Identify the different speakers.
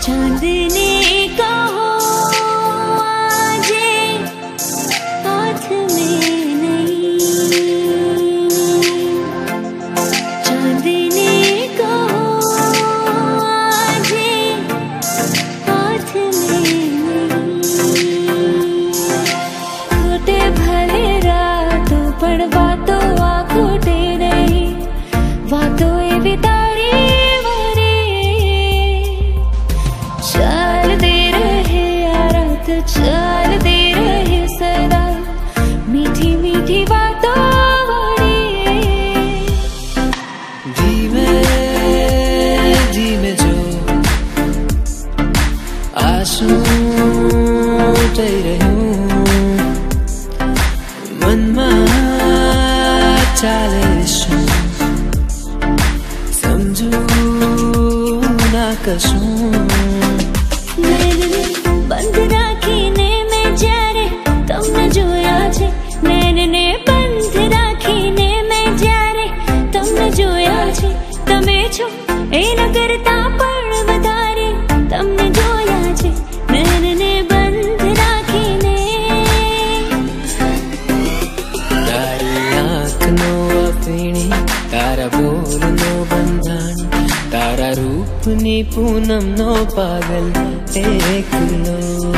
Speaker 1: चांदनी का हो आजे हाथ में नहीं, चांदनी का हो आजे हाथ में नहीं। खोटे भले रातों पर बातों आखोटे नहीं, बातों ये बितारी मरे चलते रहे यारा तो चलते रहे सदा, मीठी मीठी बातों धीमे जो आंसू रहूं मनमा चाले समझू ना कसूं बंद राखीने में જ્યારે તમને જોયા છે, નૈનને બંધ રાખીને મેં જ્યારે તમને જોયા છે, તમે છો એના કરતા પણ વધારે તમને જોયા છે, નૈનને બંધ રાખીને। તારી આંખનો અફીણી, તારા બોલનો બંધાણી, તારા રૂપની પૂનમનો પાગલ એકલો।